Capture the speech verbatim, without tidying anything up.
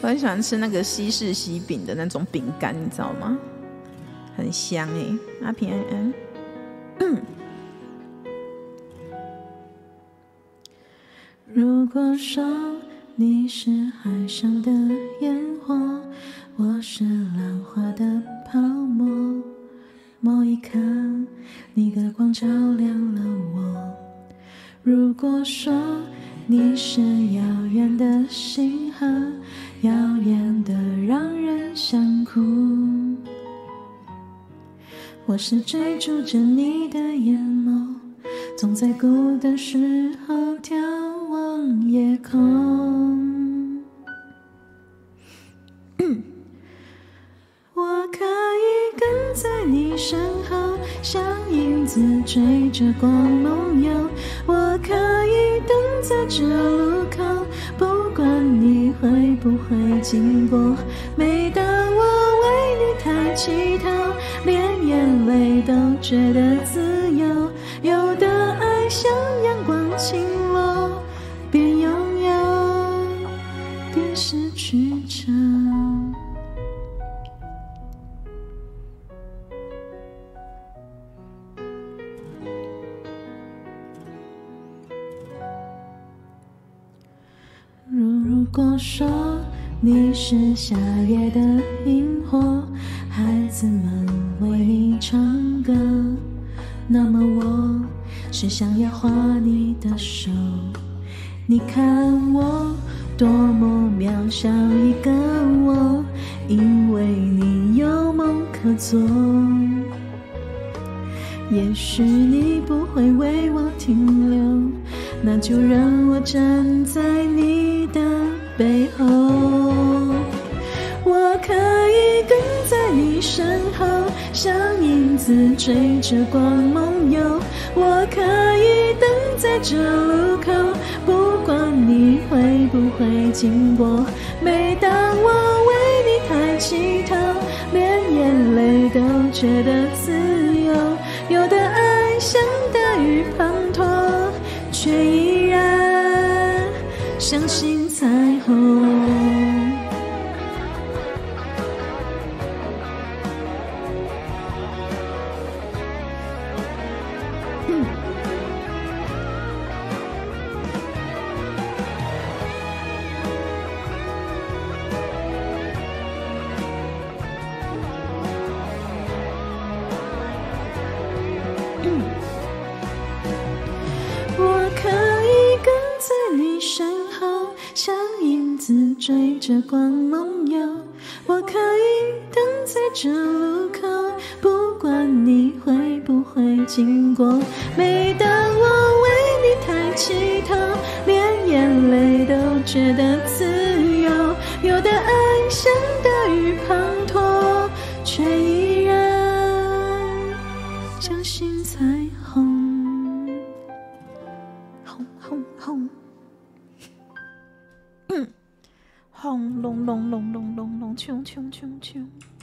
我很喜欢吃那个西式西饼的那种饼干，你知道吗？很香哎、欸，阿平安安。嗯。如果说你是海上的烟火，我是浪花的泡沫，某一刻你的光照亮了我。如果说你是遥远的星河，遥远的让人想哭，我是追逐着你的眼眸，总在孤单时候眺望夜空。我可以跟在你身后，像影子追着光梦游。我可以等在这路口，不管你会不会经过。每当我为你抬起头，连眼泪都觉得自由。有的爱像阳光倾落，边拥有边失去着。如果说你是夏夜的萤火，孩子们为你唱歌，那么我是想要画你的手。你看我多么渺小一个我，因为你有梦可做。也许你不会为我停留，那就让我站在你的背后。我可以跟在你身后，像影子追着光梦游。我可以等在这路口，不管你会不会经过。每当我为你抬起头，连眼泪都觉得自由。有的爱像大雨滂沱，却依然相信彩虹。嗯我可以跟在你身后，像影子追着光梦游。我可以等在这路口，不管你会不会经过。每当我为你抬起头，连眼泪都觉得自由。有的爱像大雨滂沱，却依然相信彩虹。轰轰轰，嗯，轰隆隆隆隆隆隆，冲冲冲冲。